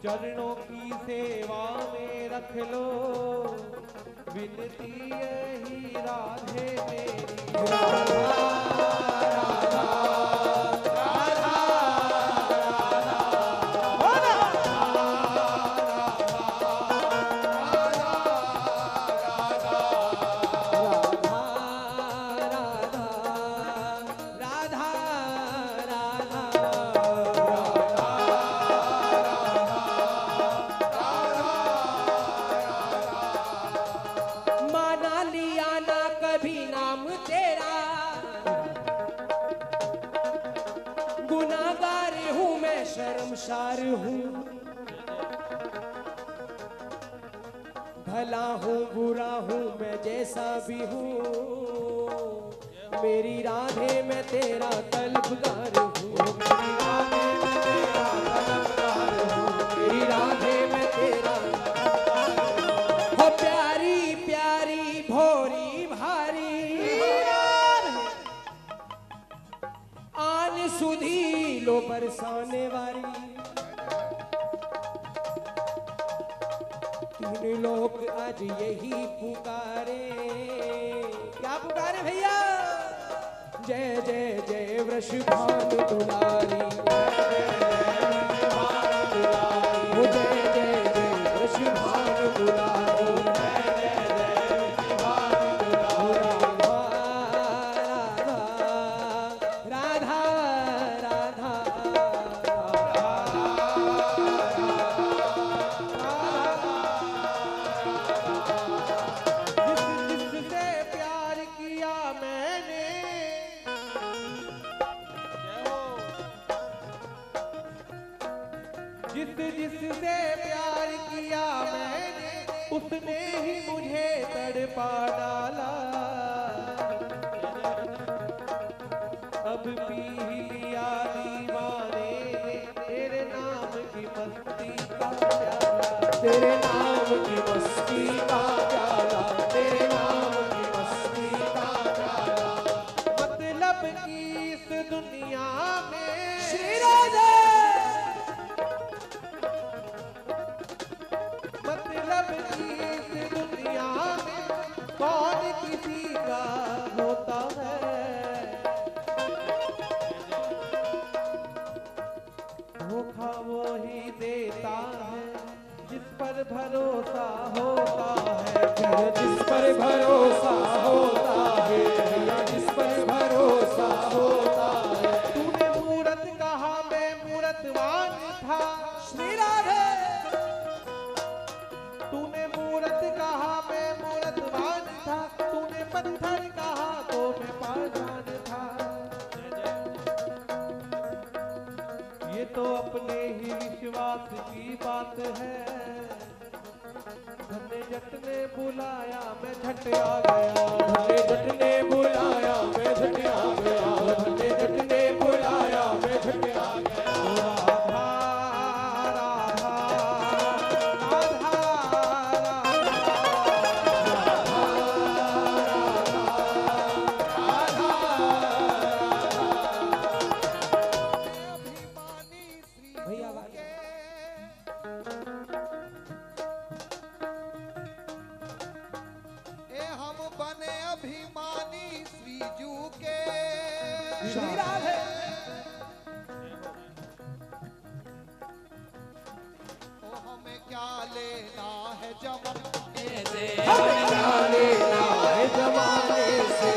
चरणों की सेवा में रख लो, विनती यही राधे मेरी। शर्मसार हूँ, भला हूँ बुरा हूँ मैं जैसा भी हूँ, मेरी राधे मैं तेरा तलबगार हूँ, मेरी राधे मैं तेरा हो प्यारी प्यारी भोरी भारी आन सुधी लो बरसाने वाली। तीन लोग आज यही पुकारे, क्या पुकारे भैया? जय जय जय वृषभान दुलारी, जय जय जय वृषभान दुलारी, जिससे प्यार किया मैंने उसने ही मुझे तड़पा डाला। अब पी लिया दीवाने तेरे नाम की मस्ती का प्याला, तेरे नाम की मस्ती का प्याला, तेरे नाम की मस्ती का प्याला। मतलब की इस दुनिया में श्री राधे, मतलब की इस दुनिया में कौन किसी का होता है। धोखा वो ही देता है जिस पर भरोसा होता है, जिस पर भरोसा होता है, जिस पर भरोसा होता है। तूने मूरत कहा मैं मूरतवान था, श्री राधे, तूने मूरत कहा मैं मूरतवान था, तूने पत्थर कहा तो मैं पाषाण था। ये तो अपने ही विश्वास की बात है, धन्य जट ने बुलाया मैं झट आ गया, धन्य जट ने बुलाया मैं झट आ गया, धन्य जट ने बुलाया मैं झट आ गया। राधा राधा राधा भैया हम बने अभिमानी श्रीजू के, श्री राधे, तो हमें क्या लेना है जमाने से, हमें क्या लेना है जमाने से,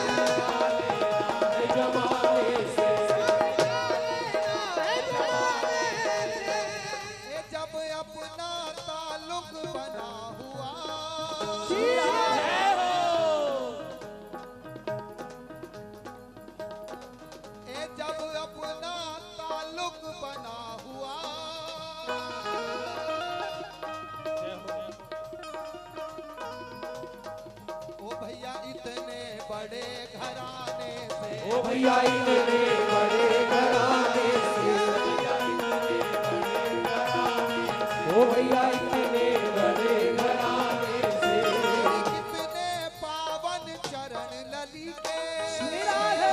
जमाने से। ये जब अपना ताल्लुक बना हुआ, ये जब अपना ताल्लुक बना हुआ, ओ भैया इतने बड़े घराने से, ओ भैया इतने बड़े घराने से, ओ भैया इतने बड़े घराने से। कितने पावन चरण लली के, श्री राधे,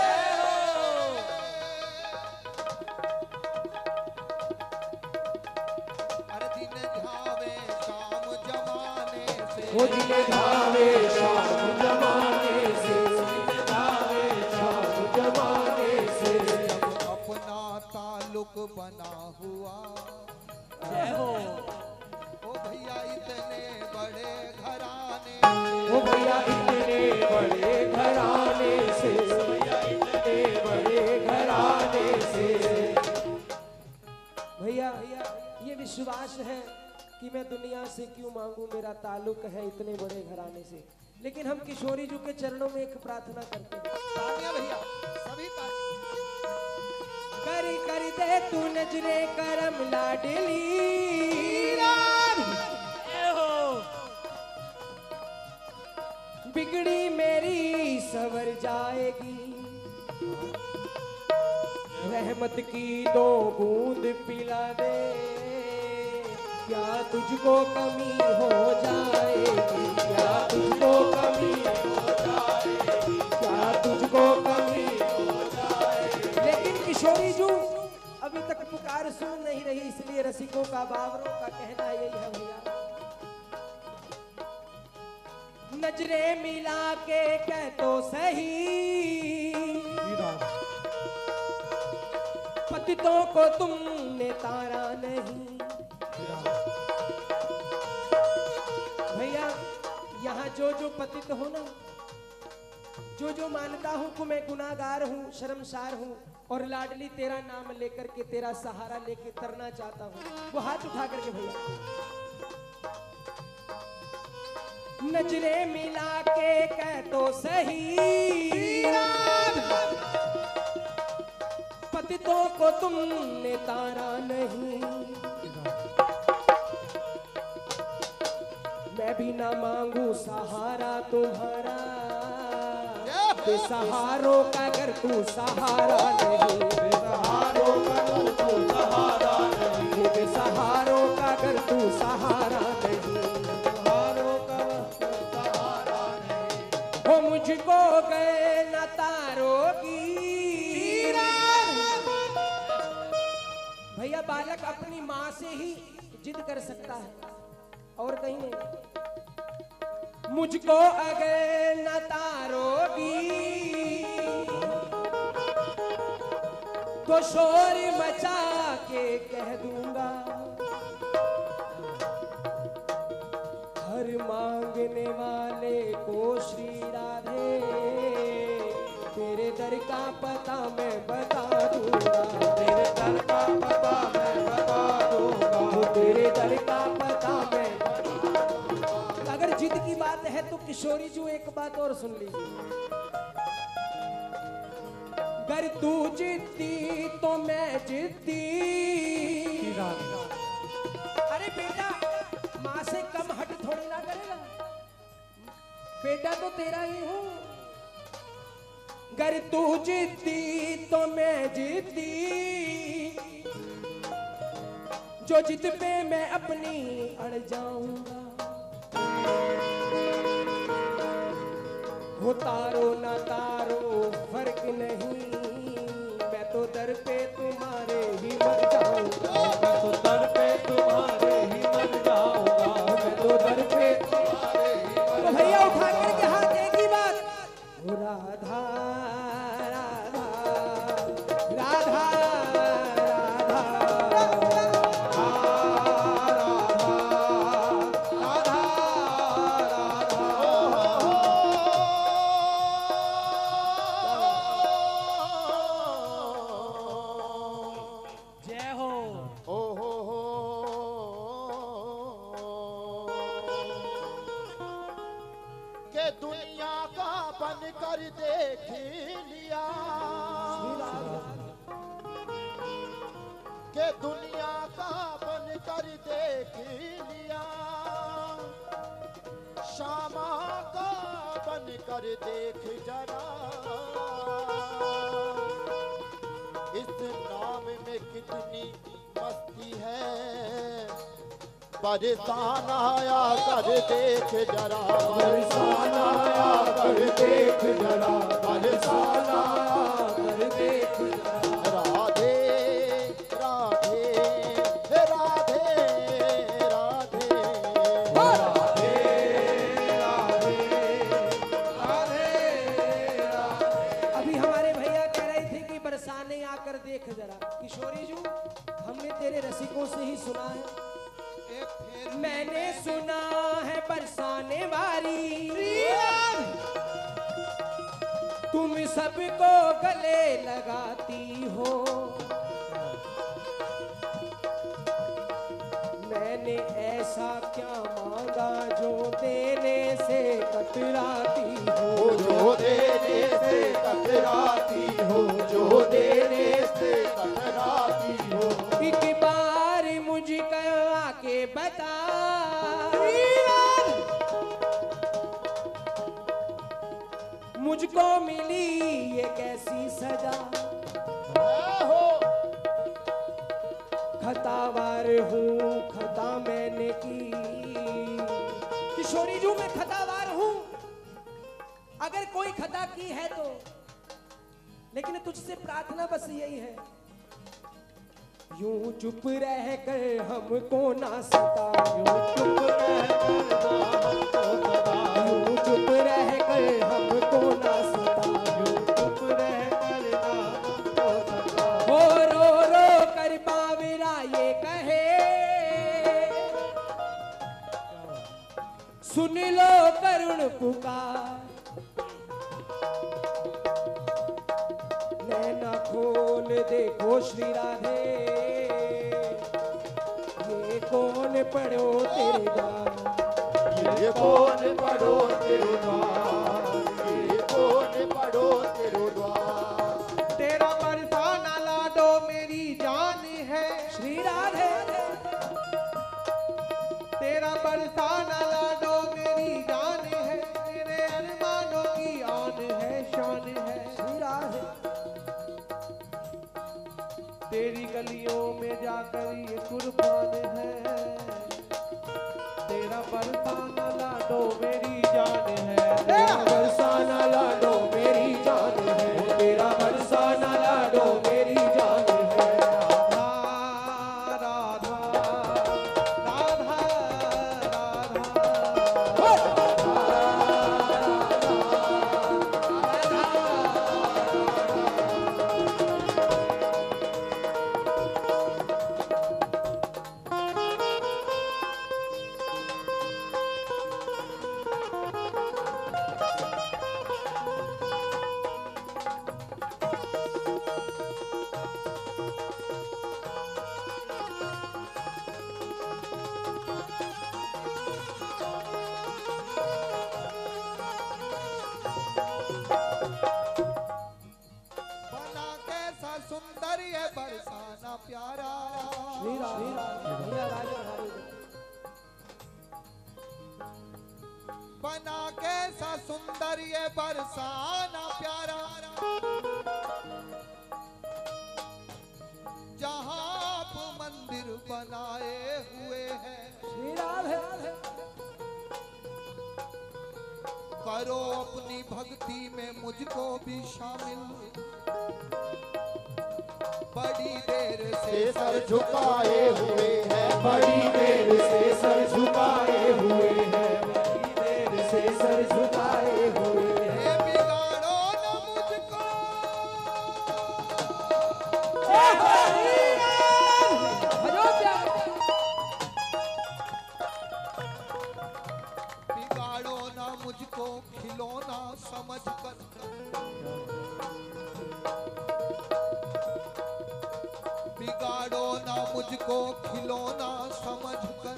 अरे वो जिन्हें धावे शाम जमाने से, धावे शाम जमाने से। अपना ताल्लुक बना हुआ, जय हो। ओ भैया इतने बड़े घराने, वो भैया इतने बड़े घराने से, भैया इतने बड़े घराने से। भैया ये विश्वास है कि मैं दुनिया से क्यों मांगू, मेरा ताल्लुक है इतने बड़े घराने से। लेकिन हम किशोरी जी के चरणों में एक प्रार्थना करते हैं। तालियां भैया, सभी तालियां। कर दे तू नजरे करम लाडली, बिगड़ी मेरी सवर जाएगी। रहमत की 2 बूंद पिला दे, क्या तुझको कमी हो जाएगी, क्या तुझको कमी हो जाएगी, क्या तुझको कमी हो जाएगी। लेकिन किशोरी जू अभी तक पुकार सुन नहीं रही, इसलिए रसिकों का, बावरों का कहना यही है भैया, नजरे मिला के कह तो सही, पतितों को तुमने तारा नहीं। भैया यहाँ जो पतित हो ना, जो मानता हूँ कि मैं गुनाहगार हूँ, शर्मसार हूँ, और लाडली तेरा नाम लेकर के, तेरा सहारा लेके तरना चाहता हूँ, वो हाथ उठा करके भैया, नजरे मिला के कह तो सही, पतितों को तुमने तारा नहीं। मैं भी ना मांगू सहारा तुम्हारा, बेसहारों का अगर तू सहारा नहीं, बेसहारों का तू सहारा नहीं, बेसहारों का अगर तू सहारा नहीं, बेसहारों का सहारा नहीं। हो मुझको गए न तारोगी। भैया बालक अपनी माँ से ही जिद कर सकता है और कहीं नहीं। मुझको अगर न तारोगी तो शोर मचा के कह दूंगा, हर मांगने वाले को श्री राधे तेरे दर का पता मैं बता दूंगा, तेरे दर का पता मैं बता दूंगा, तेरे दर का पता मैं बता दूंगा। अगर जिद की बात है तो किशोरी जी एक बात और सुन लीजिए, अगर तू जिद्दी तो मैं जिद्दी। अरे बेटा माँ से कम हट थोड़ी ना करेगा, बेटा तो तेरा ही हूँ। अगर तू जिद्दी तो मैं जिद्दी, जो जिद पे मैं अपनी अड़ जाऊंगा। हो तारो ना तारो फर्क नहीं, मैं तो दर पे तुम्हारे ही मर जाऊंगा, मैं तो दर पे तुम्हारे ही मर जाऊंगा, मैं तो दर पे तुम्हारे ही मर जाऊंगा। तो भैया उठा करके हाथ एक ही बात, हो राधा राधा राधा कर देख लिया के दुनिया का बन कर देख लिया, शामा का बन कर देख जरा, इस नाम में कितनी मस्ती है, परेशान आया कर देख जरा, परेशान आया कर देख जरा, परेशान आया कर देख जरा। राधे राधे राधे राधे राधे रसिकों से ही सुना है। ए फिर मैंने सुना है बरसाने वाली तुम सबको गले लगाती हो। मैंने ऐसा क्या मांगा जो देने से कतराती हो, जो देने से कतराती हो, जो देने से कतराती हो। एक बार मुझको आके बता मुझको मिली ये कैसी सजा। खतावार हूँ खता मैंने की, किशोरी जू मैं खतावार हूँ अगर कोई खता की है तो, लेकिन तुझसे प्रार्थना बस यही है यूं चुप रह कर हमको ना सता, यूं चुप रह कर हमको ना सता, यूं चुप रह कर हमको सता। हो रो रो कर बावरा ये कहे सुन लो करुण पुकार। नैना खोल देखो श्री राधे ये कौन पढ़ो तेरे द्वार, ये कौन पढ़ो तेरे द्वार, ये कौन पढ़ो तेरे द्वार। तेरा बरसाना लाडो मेरी जान है श्री राधे। तेरा बरसाना लाडो मेरी जान है, मेरे अरमानों की आन है शान है। श्री राधे तेरी गलियों में जाकर ये कुर्बान है, तेरा बरसाना लाडो मेरी जान है। तेरा बरसाना लाडो मेरी जान है, तेरा बरसाना लाडो मेरी जान है। राधा राधा राधा बना कैसा सुंदर ये बरसाना प्यारा। श्री राधे भैया राजा हमारे बना कैसा सुंदर ये बरसाना प्यारा। जहाँ आप मंदिर बनाए हुए हैं, श्री राधे। करो अपनी भक्ति में मुझको भी शामिल। बड़ी देर से से सर झुकाए हुए हैं, बड़ी देर से सर झुकाए हुए हैं, बड़ी देर से सर झुकाए हुए हैं। ये बिगाड़ो न मुझको, भजो क्या बिगाड़ो न मुझको खिलौना समझकर। बिगाड़ो न मुझको खिलौना समझकर,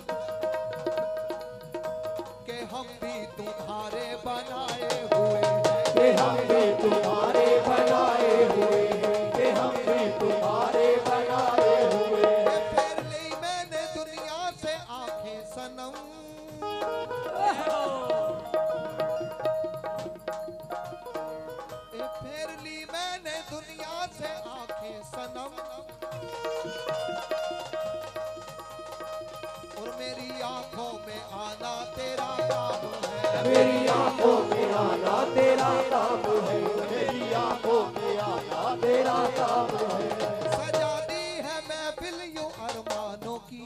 के हम भी तुम्हारे बनाए हुए हैं। कि हम भी तुम्हारे बनाए हुए हैं, कि हम भी तुम्हारे बनाए हुए हैं। ये फेर ली मैंने दुनिया से आंखें सनम। ये फेर ली मैंने दुनिया से आंखें सनम। और मेरी आंखों में आना तेरा काम है। मेरी आंखों में आना तेरा काम है, मेरी आंखों में आया तेरा काम है। सजा दी है महफिल यूं अरमानों की।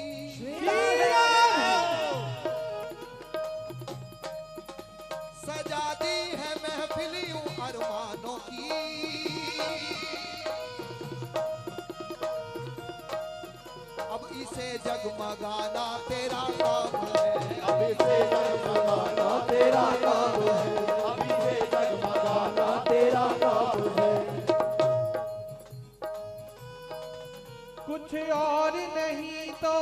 सजा दी है महफिल यूं अरमानों की। अब अब इसे जगमगाना तेरा काम है। अब इसे जगमगाना तेरा काम है। अब इसे जगमगाना तेरा काम है। कुछ और नहीं तो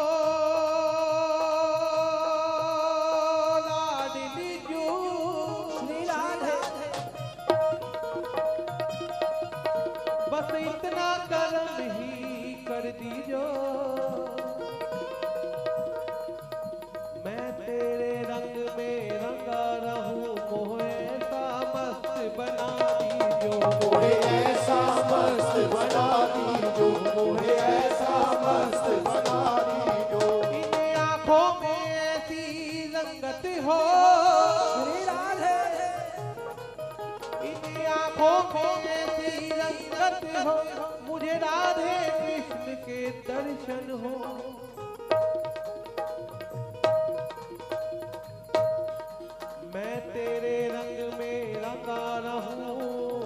लाडली जो श्री राधे, बस इतना करम ही कर दीजो। मैं तेरे रंग में रंगा रहूं, मोह ऐसा मस्त बना दीजो। मोहे ऐसा मस्त बना दीजो। मोहे ऐसा मस्त बना दीजो। इन आँखों में ऐसी रंगत हो श्री राधे, इन आँखों में ऐसी रंगत हो, मुझे राधे कृष्ण के दर्शन हो। मैं तेरे रंग में रंगा रहूं,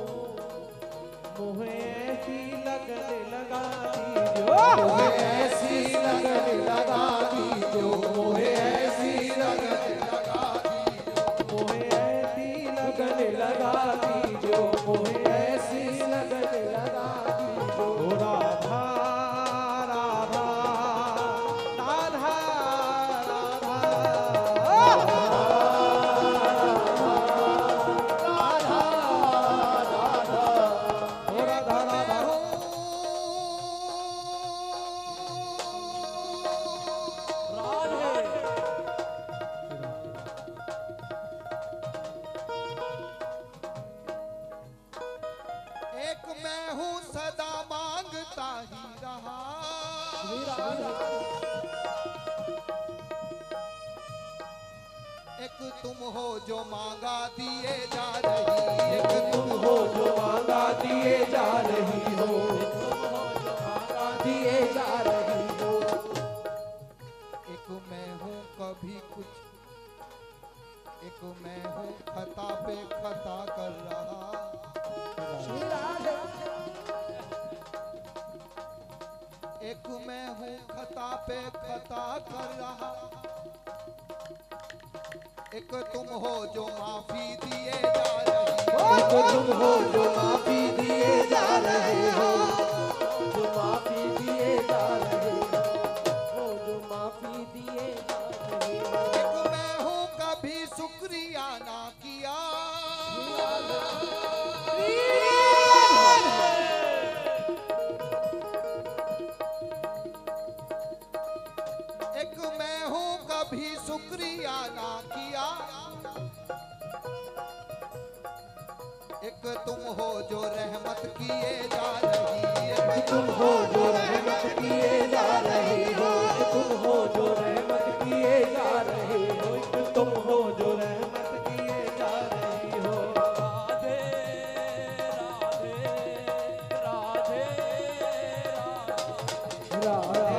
मुझे ऐसी लगन लगा दीजो। मोहे ऐसी लगन लगा दीजो। मोहे ऐसी लगन लगा दीजो। मोहे ऐसी लगन लगा दीजो। मोहे ऐसी लगन लगा दीजो। ओ राधा राधा राधा ओ राधा राधा। एक मैं हूँ सदा मांगता ही रहा, एक तुम हो जो मांगा दिए जा रही। एक तुम हो जो मांगा दिए जा रही हो, दिए जा रही हो। एक मैं हूँ कभी कुछ, एक मैं हूँ खता पे खता कर रहा। एक मैं हूँ खता पे खता कर रहा, एक तुम हो जो माफी दिए जा रही हो। एक तुम हो जो माफी दिए जा रहे हो, जो माफी दिए जा रहे हो जो माफी दिए जा रहे हो। एक मैं हूँ कभी शुक्रिया ना किया, एक मैं हूँ कभी शुक्रिया ना किया, एक तुम हो जो रहमत किए जा रही। एक तुम हो जो रहमत किए जा रहे हो, तुम हो जो रहमत किए जा रहे हो, तुम हो जो रहमत किए जा रही हो। राधे राधे राधे राधे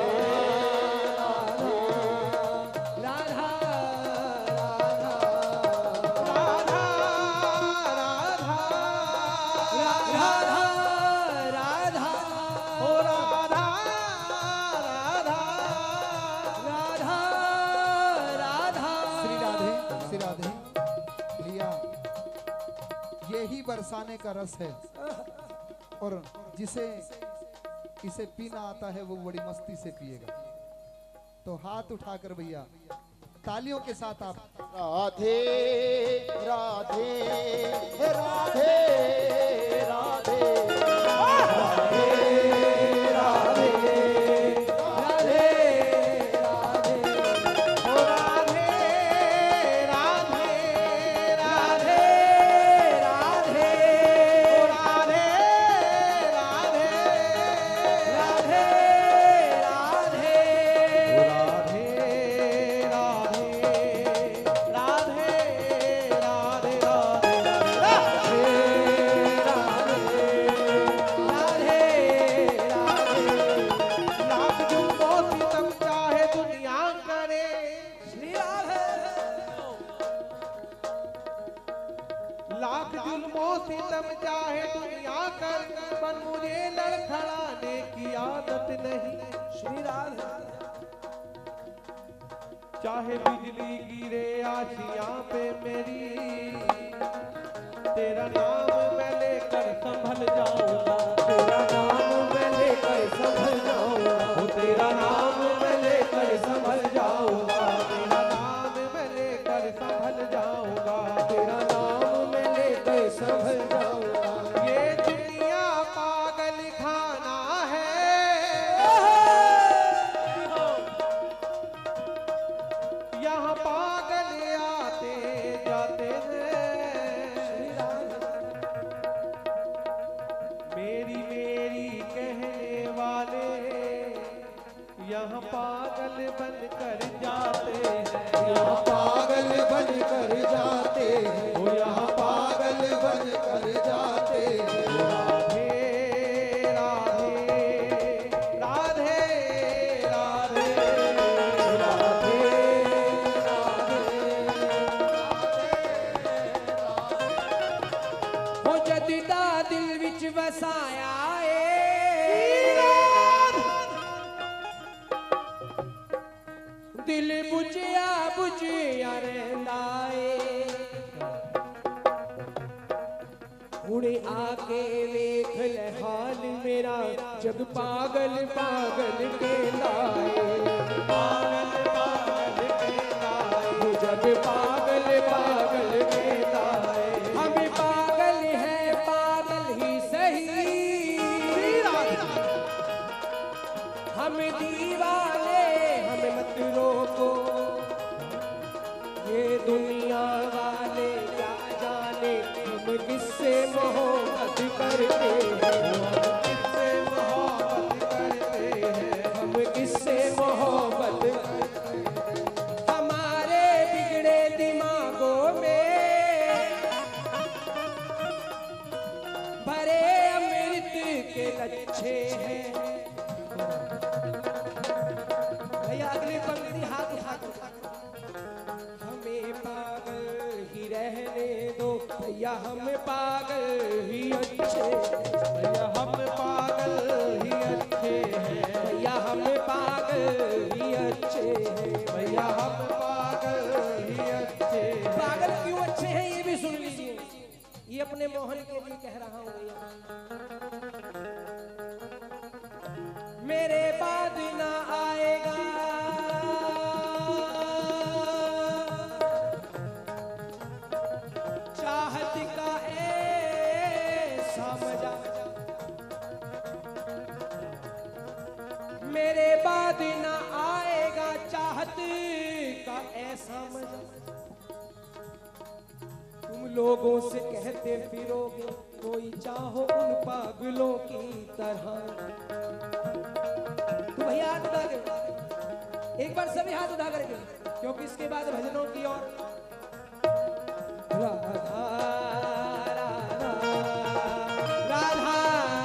यही बरसाने का रस है, और जिसे इसे पीना आता है वो बड़ी मस्ती से पिएगा। तो हाथ उठाकर भैया तालियों के साथ आप राधे राधे राधे राधे लाख जुल्मों सितम चाहे दुनिया कर, पर मुझे लड़खड़ाने की आदत नहीं। श्री राधे चाहे बिजली गिरे आशियां पे मेरी, तेरा नाम मैं लेकर संभल जाऊंगा, तेरा नाम मैं लेकर संभल जाऊंगा, ओ तेरा नाम मैं लेकर संभल जाऊंगा, तेरा नाम मैं लेकर संभल जाऊंगा, तेरा नाम मैं लेकर संभल जाऊंगा। ये दुनिया पागल खाना है, यहाँ पागल आते जाते हैं, मेरी मेरी कहने वाले यहाँ पागल बन कर जाते हैं, यहाँ पागल बन कर जाते हैं, वो यहाँ पागल बन कर जाते हैं। राधे राधे राधे राधे राधे हो जदिदा दिल विच वसाया दिल बुझिया बुझिया रहंदा ए, हुणे आके वेख ले हाल मेरा, जग पागल पागल कहंदा ए, पागल पागल कहता है, जग पागल पागल कहंदा ए। हम पागल है पागल ही सही, हम दीवाने हमें मत रोको, ये दुनिया वाले क्या जाने हम किससे मोहब्बत करते हैं, किससे मोहब्बत करते हैं, हम किससे मोहब्बत करते हैं। हमारे बिगड़े दिमागों में भरे अमृत के लच्छे हैं। भैया अगली पंक्ति हाथ उठा हमें पागल ही रहने दो भैया, हम पागल ही अच्छे, भैया हम पागल ही अच्छे हैं, भैया हम पागल ही अच्छे हैं। भैया हम पागल ही अच्छे हैं। पागल क्यों अच्छे हैं ये भी सुन लीजिए, ये अपने मोहन के लिए कह रहा हूँ भैया। मेरे बाद ना आएगा चाहत का ऐसा मजा, मेरे बाद ना आएगा चाहत का ऐसा मजा, तुम लोगों से कहते फिरोगे कोई चाहो उन पागलों की तरह। तो भैया हाथ उठा के एक बार सभी हाथ उठा करके, क्योंकि इसके बाद भजनों की ओर राधा राधा राधा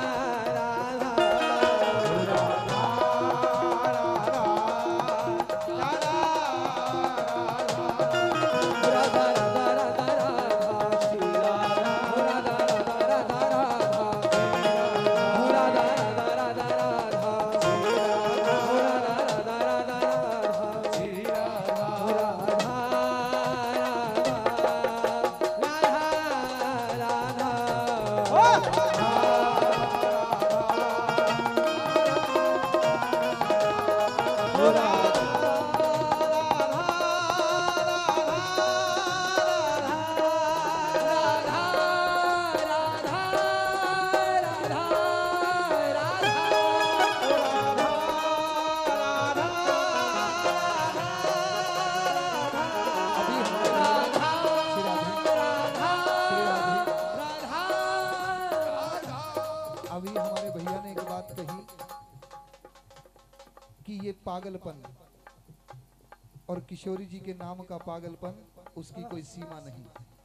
अभी हमारे भैया ने एक बात कही कि ये पागलपन और किशोरी जी के नाम का पागलपन, उसकी कोई सीमा नहीं।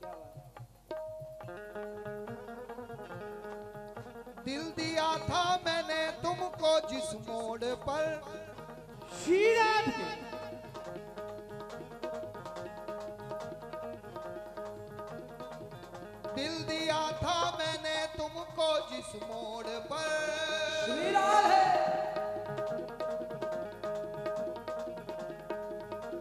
दिल दिया था मैंने तुमको जिस मोड़ पर, दिल दिया था मैंने तुमको जिस मोड़ पर,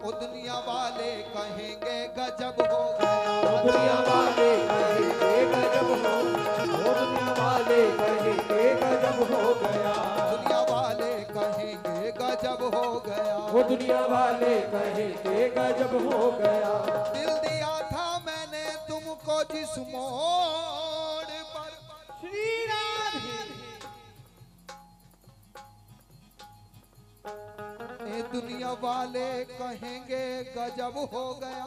ओ दुनिया वाले कहेंगे गजब हो गया, दुनिया वाले कहेंगे गजब हो, दुनिया वाले कहेंगे गजब हो गया, दुनिया वाले कहेंगे गजब हो गया, वो दुनिया वाले कहेंगे गजब हो गया। दिल दिया था मैंने तुमको जिस मोड़ पर, श्री राधे ए दुनिया वाले कहेंगे गजब हो गया,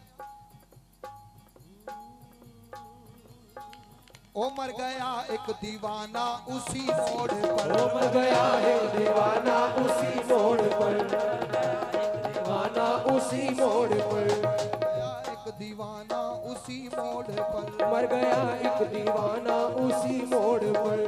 ओ मर गया एक दीवाना उसी मोड़ पर, वो मर गया है दीवाना उसी मोड़ पर, दीवाना उसी मोड़ पर, एक दीवाना उसी मोड़ पर, मर गया एक दीवाना उसी मोड़ पर।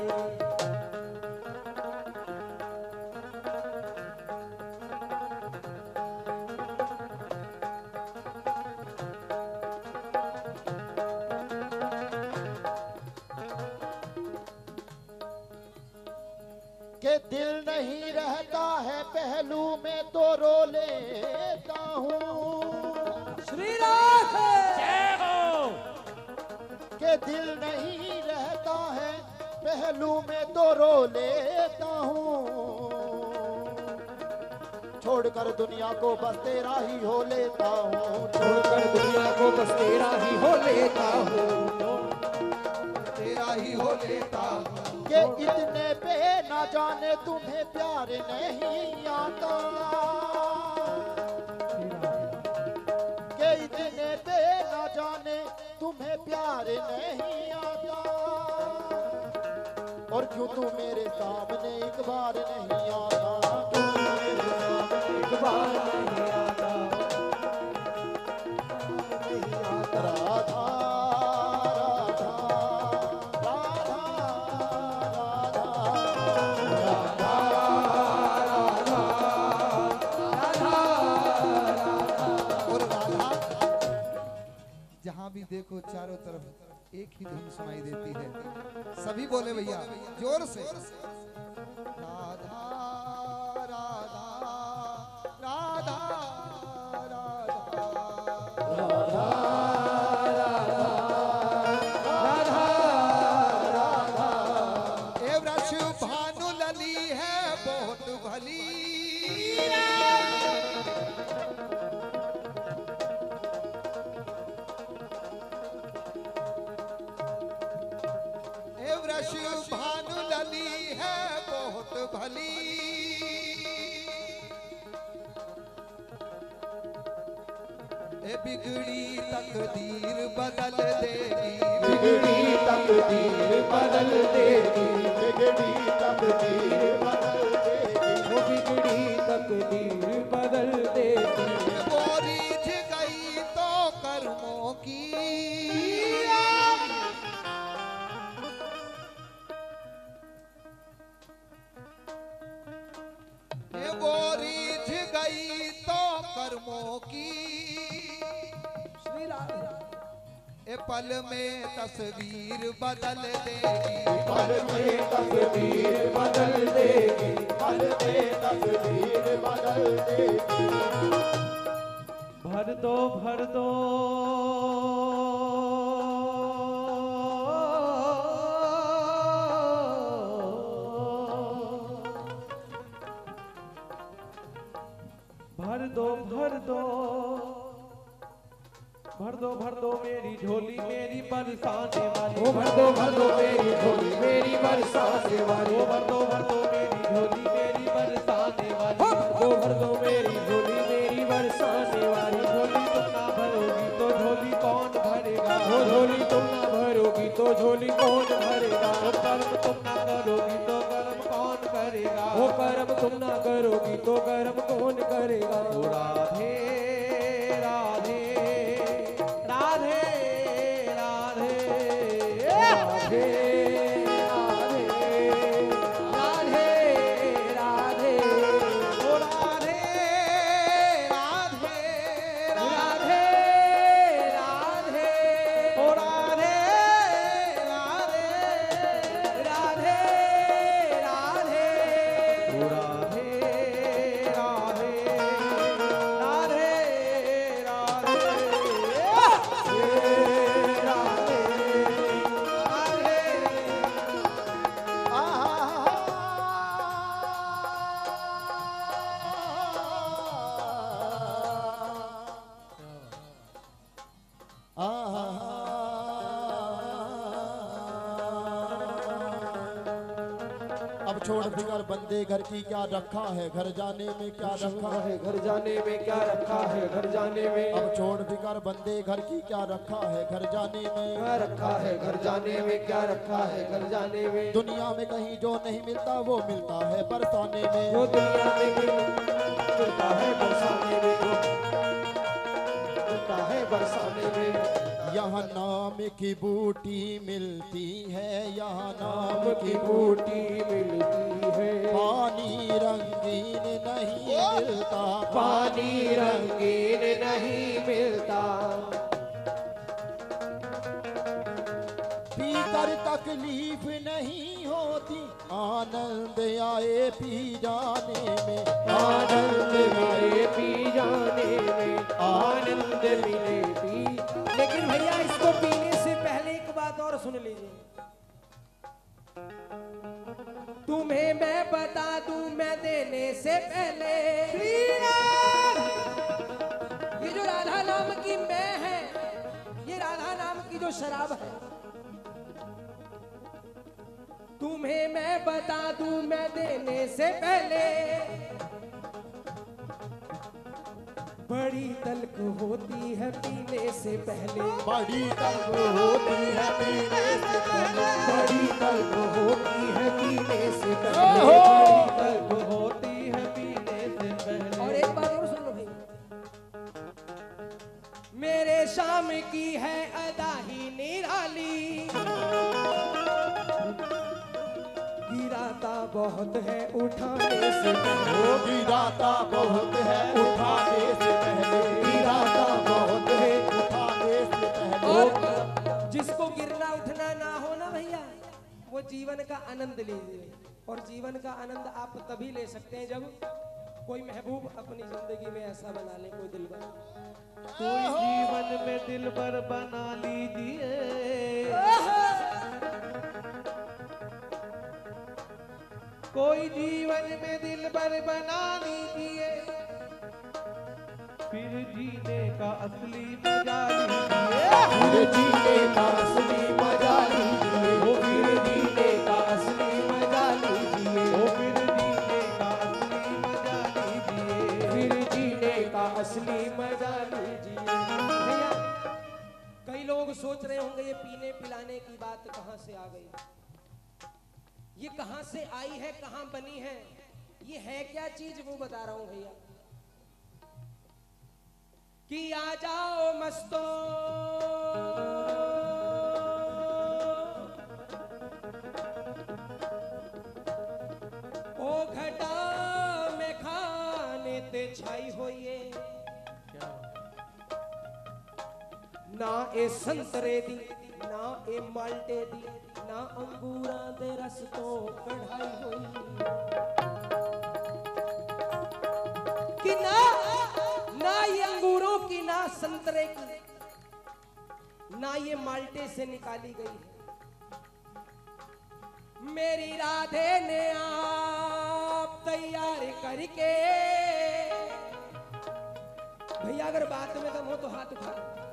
के दिल नहीं रहता है पहलू में तो रो लेता हूँ, श्री राधे के दिल नहीं रहता है पहलू में तो रो लेता हूँ, छोड़कर दुनिया को बस तेरा ही हो लेता हूँ, छोड़कर दुनिया को बस तेरा ही हो लेता हूँ, तेरा ही हो लेता हूँ, के इतने पे ना जाने तुम्हें प्यार नहीं आता, के इतने पे ना जाने तुम्हें प्यार नहीं आता, और क्यों तू मेरे सामने एक बार नहीं आता, क्यों तू मेरे सामने एक बार नहीं आता, नहीं आता। राधा जहाँ भी देखो चारों तरफ एक ही धुन सुनाई देती है। सभी बोले भैया जोर से, राधा राधा राधा राधा ए वृक्ष भानु लली है बहुत भली, वृक्ष भानु लली है बहुत भली, ए बिगड़ी तकदीर बदल देगी, बिगड़ी तकदीर बदल देगी, बिगड़ी तकदीर बदल देगी, वो बिगड़ी तकदीर बदल देगी, वो रीझ गई तो कर्मों की, वो रीझ गई तो कर्मों की, ए पल में तस्वीर बदल देगी, पल में तकदीर बदल देगी, पल में तकदीर बदल देगी, भर दो भर दो भर दो भर दो भर दो भर दो मेरी झोली मेरी बरसाने वाली, वो भर दो मेरी झोली मेरी बरसाने वाली, वो भर दो मेरी झोली मेरी बरसाने वाली, वो भर दो मेरी झोली मेरी बरसाने वाली, झोली तुम ना भरोगी तो झोली कौन भरेगा, वो झोली तुम ना भरोगी तो झोली कौन भरेगा, वो कर्म तुम ना करोगी तो कर्म कौन करेगा, वो कर्म तुम ना करोगी तो कर्म कौन करेगा। ओ राधे राधे राधे राधे राधे राधे राधे राधे ओ राधे छोड़ फिकर बंदे घर की, क्या रखा है घर जाने में, क्या रखा है घर जाने में, क्या रखा है घर जाने में। अब छोड़ फिकर बंदे घर की, क्या रखा है घर जाने में, क्या रखा है घर जाने में, क्या रखा है घर जाने में। दुनिया में कहीं जो नहीं मिलता वो मिलता है बरसाने में, वो दुनिया में मिलता है बरसाने में, मिलता है बरसाने में। यहाँ नाम की बूटी मिलती है, यहाँ नाम की बूटी मिलती है। पानी रंगीन नहीं मिलता, पानी रंगीन नहीं मिलता। पीकर तकलीफ नहीं होती, आनंद आए पी जाने में, आनंद आए पी जाने में, आनंद मिले पी। लेकिन भैया इसको पीने से पहले एक बात और सुन लीजिए। तुम्हें मैं बता दूं, मैं देने से पहले ये जो राधा नाम की मैं है, ये राधा नाम की जो शराब है, तुम्हें मैं बता दूं, मैं देने से पहले बड़ी तल्ख होती है पीने से पहले। बड़ी तल्ख होती है पीने से पहले, बड़ी तल्ख होती है पीने से पहले, बड़ी तल्ख होती है पीने से पहले। और एक बात और सुन लो भाई, मेरे शाम की है अदा ही निराली, गिराता बहुत है उठाने से पहले, गिराता बहुत है उठाने से पहले, गिराता बहुत है उठाने से पहले। और जिसको गिरना उठना ना हो ना भैया, वो जीवन का आनंद लीजिए। और जीवन का आनंद आप तभी ले सकते हैं जब कोई महबूब अपनी जिंदगी में ऐसा बना ले, कोई दिलबर। कोई जीवन में दिलबर बना लीजिए, कोई जीवन में दिलबर बना लीजिए, फिर जीने का असली मजा लीजिए, फिर जीने का असली मजा लीजिए, वो फिर जीने का असली मजा लीजिए, ओ फिर जीने का असली मजा लीजिए, फिर जीने का असली मजा लीजिए। भैया कई लोग सोच रहे होंगे ये पीने पिलाने की बात कहां से आ गई, ये कहां से आई है, कहां बनी है, ये है क्या चीज, वो बता रहा हूं भैया। कि आ जाओ मस्तो ओ घटा में खाने ते छाई होइए, ना ए संतरे दी, ना ए माल्टे दी, ना अंगूरा दे रस तो कढ़ाई होई। कि ना ये अंगूरों की, ना संतरे की, ना ये माल्टे से निकाली गई है। मेरी राधे ने आप तैयार करके, भैया अगर बात में दम हो तो हाथ उठा।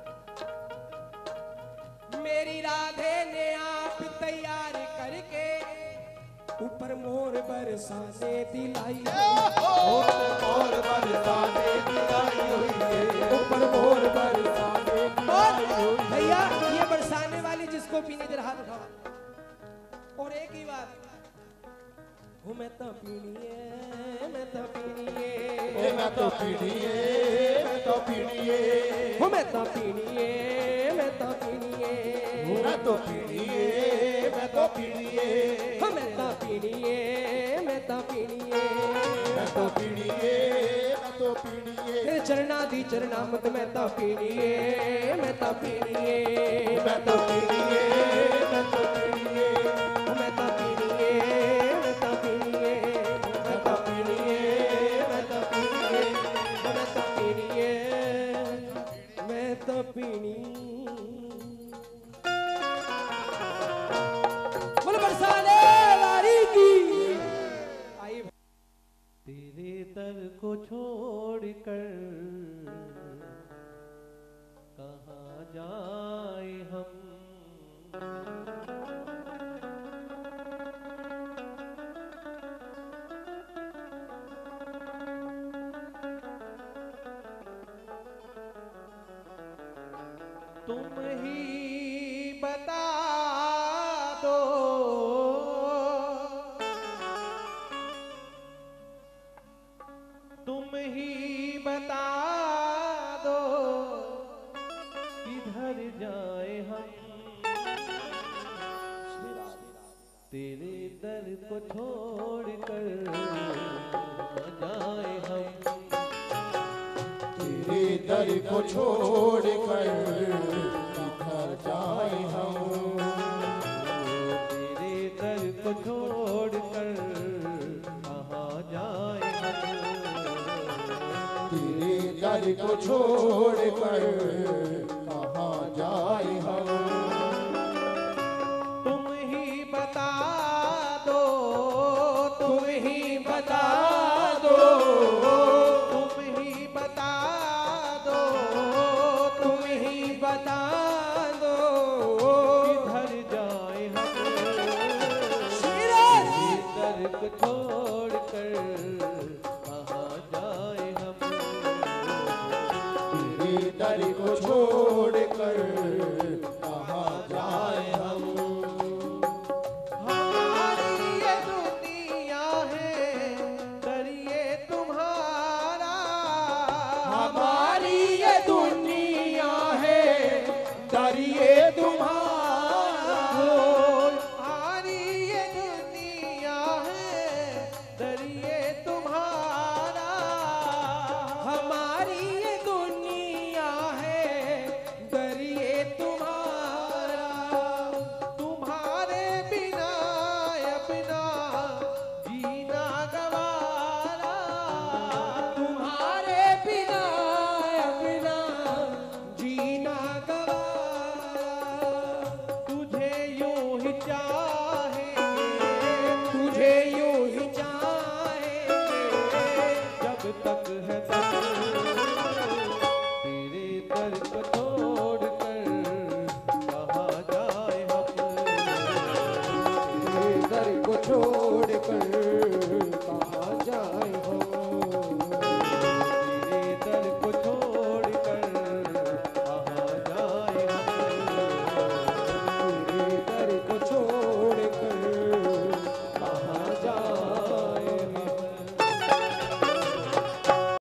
मेरी राधे ने आप तैयार करके ऊपर मोर बरसाने दिलाई, और बरसाने दिलाई हुई है, ऊपर मोर बरसाने दिलाई हुई है। भैया ये बरसाने वाली जिसको पीने जरा हाथ उठाओ। और एक ही बात, हूँ मैं तो पीनिए, मैं तो पीनिए, मैं तो पीड़िए, मैं तो पीड़िए, हूँ मैं तो पीनिए, मैं तो पीनिए, मैं तो पीड़िए, मैं तो पीड़िए, हूँ मैं तो पीनिए, मैं तो पीनिए, मैं तो पीड़िए, मैं तो पीड़िए, तेरे चरना दी चरनामत मैं तो पीनिए, मैं तो पीनिए, मैं तो पीड़िए, मैं तो पीड़िए, मैं तो पीनिए, मैं तो पीनिए, मैं तो पीड़िए, मैं तो पीड़िए, मैं तो पीनिए, मैं तो पीनी। बोल बरसाने वाली की। आई तेरे दर को छोड़ कर कहाँ जाए हम, तुम ही बता दो, तुम ही बता दो, किधर जाए हम, तेरे दर को छोड़कर जाए हम, तेरे दर को छोड़कर किधर जाए हम, तेरे दर को छोड़कर कहाँ जाए हम, तेरे दर को छोड़कर कहाँ जाए हम, तुम ही बता दो, तुम ही बता दो, तुम ही बता दो, तुम ही बता दो, किधर जाए हम, तेरे दर को छोड़कर कहाँ जाए हम, तेरे दर को छोड़कर कहाँ जाए हम, हमारी ये दुनिया है दरिए तुम्हारा, हमारी ये दुनिया है दरिए